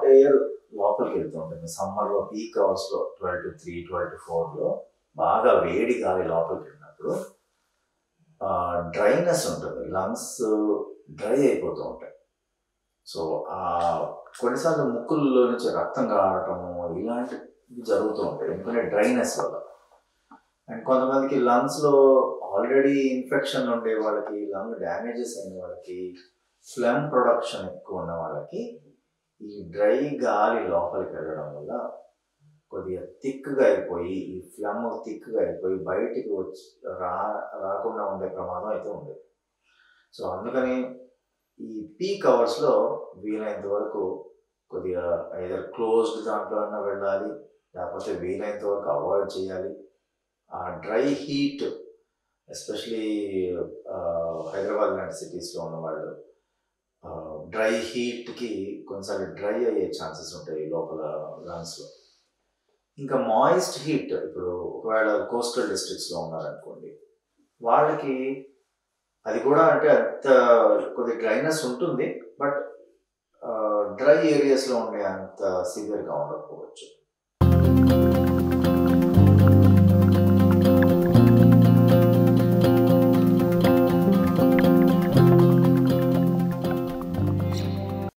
Air లోపలికి వెళ్తూ ఉంటుంది. సమ్మర్లో పీక్ అవర్స్లో 12 to 3, 12 to 4లో బాగా వేడి గాలి లోపలికి వెళ్ళినప్పుడు డ్రైనెస్ ఉంటుంది, లంగ్స్ డ్రై అయిపోతూ ఉంటాయి. సో కొన్నిసార్లు ముక్కుల్లో నుంచి రక్తం కారటము ఇలాంటివి జరుగుతూ ఉంటాయి, ఎందుకంటే డ్రైనెస్ వల్ల. అండ్ కొంతమందికి లంగ్స్లో ఆల్రెడీ ఇన్ఫెక్షన్ ఉండే వాళ్ళకి, లంగ్ డ్యామేజెస్ అయిన వాళ్ళకి, ఫ్లెమ్ ప్రొడక్షన్ ఎక్కువ ఉన్న వాళ్ళకి ఈ డ్రై గాలి లోపలికి వెళ్ళడం వల్ల కొద్దిగా థిక్గా అయిపోయి, ఈ ఫ్లమ్ థిక్గా అయిపోయి బయటికి వచ్చి రాకుండా ఉండే ప్రమాదం అయితే ఉంది. సో అందుకని ఈ పీక్ అవర్స్లో వీలైనంత వరకు కొద్దిగా ఐదర్ క్లోజ్డ్ దాంట్లో అన్నా వెళ్ళాలి, లేకపోతే వీలైనంత వరకు అవాయిడ్ చేయాలి. ఆ డ్రై హీట్, ఎస్పెషలీ హైదరాబాద్ లాంటి సిటీస్లో ఉన్నవాళ్ళు డ్రై హీట్కి కొన్నిసార్లు డ్రై అయ్యే ఛాన్సెస్ ఉంటాయి లోపల లంగ్స్లో. ఇంకా మాయిస్ట్ హీట్, ఇప్పుడు ఒకవేళ కోస్టల్ డిస్ట్రిక్ట్స్లో ఉన్నారనుకోండి, వాళ్ళకి అది కూడా అంటే అంత కొద్ది డ్రైనెస్ ఉంటుంది, బట్ డ్రై ఏరియాస్లో ఉండే అంత సివియర్గా ఉండకపోవచ్చు.